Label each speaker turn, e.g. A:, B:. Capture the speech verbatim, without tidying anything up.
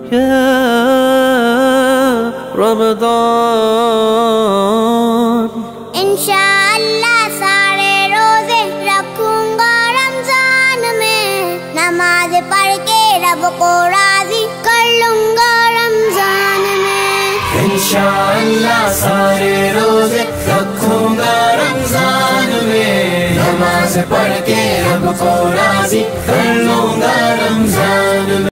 A: या रमज़ान।
B: इंशाअल्लाह सारे रोजे रखूंगा रमजान में, नमाज पढ़ के रब को राजी कर लूंगा रमजान में।
C: इंशाअल्लाह सारे रोजे रखूंगा रमजान में, नमाज पढ़ के रब को राजी कर लूंगा रमजान में।